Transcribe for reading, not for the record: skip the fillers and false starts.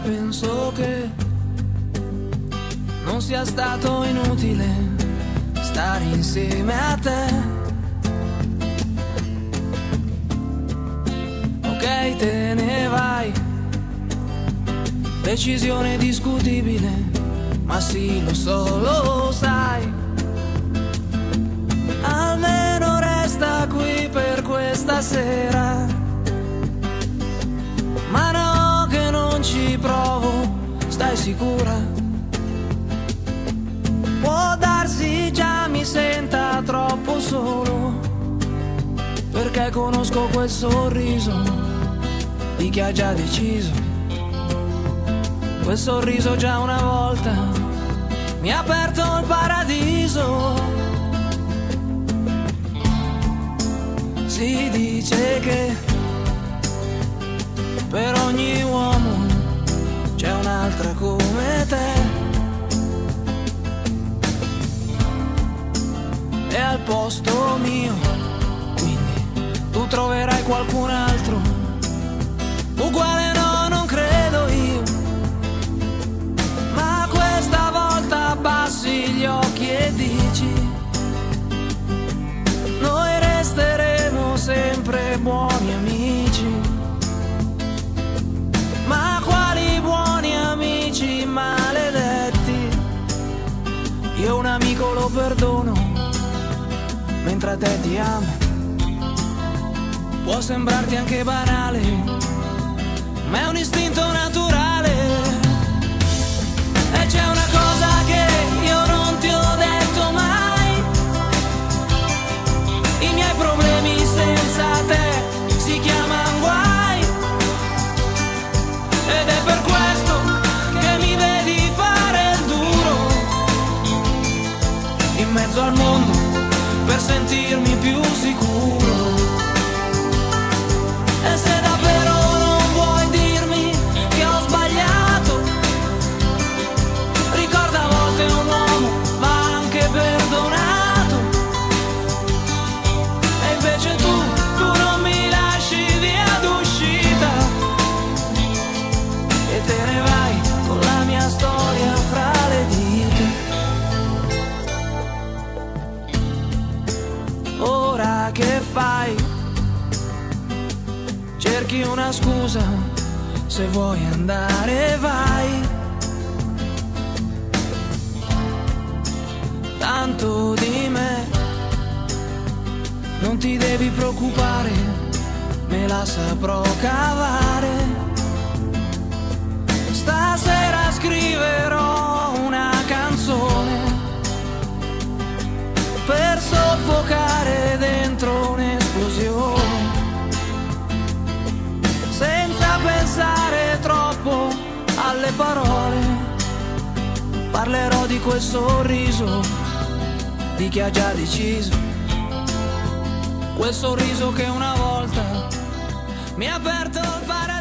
penso che non sia stato inutile stare insieme a te. Ok, te ne vai, decisione discutibile, ma sì, lo so, lo sai. Almeno resta qui per questa sera. Ma no, che non ci provo, stai sicura? Può darsi già mi senta troppo solo, perché conosco quel sorriso di chi ha già deciso. Quel sorriso già una volta mi ha aperto il paradiso. Si dice che per ogni uomo c'è un'altra come te, e al posto mio quindi tu troverai qualcun altro uguale. No, non credo io, ma questa volta abbassi gli occhi e dici: noi resteremo sempre buoni amici. Ma quali buoni amici maledetti? Io un amico lo perdono, mentre a te ti amo. Può sembrarti anche banale, ma è un istinto naturale. E c'è una cosa che io non ti ho detto mai: i miei problemi senza te si chiamano guai. Ed è per questo che mi vedi fare il duro in mezzo al mondo per sentirmi più sicuro. E se davvero non vuoi dirmi che ho sbagliato, ricorda, a volte un uomo va anche perdonato. E invece tu non mi lasci via d'uscita e te ne vai con la mia storia fra le dita. Ora che fai? Cerchi una scusa, se vuoi andare vai. Tanto di me non ti devi preoccupare, me la saprò cavare. Stasera scriverò una canzone per soffocare dentro un'esplosione, senza pensare troppo alle parole. Parlerò di quel sorriso di chi ha già deciso, quel sorriso che una volta mi ha aperto il paradiso.